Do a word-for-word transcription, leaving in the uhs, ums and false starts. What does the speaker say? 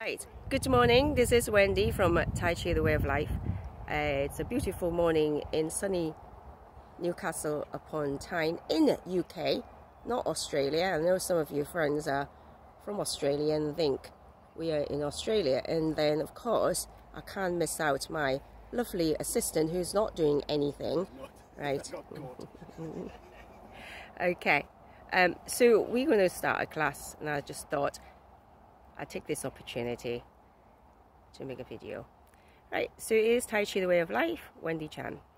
Right, good morning. This is Wendy from Tai Chi, the Way of Life. Uh, it's a beautiful morning in sunny Newcastle upon Tyne in the U K, not Australia. I know some of you friends are from Australia and think we are in Australia. And then, of course, I can't miss out my lovely assistant who's not doing anything. Right. Okay. Um, so we're going to start a class, and I just thought I take this opportunity to make a video. Right, so it is Tai Chi, the Way of Life, Wendy Chan.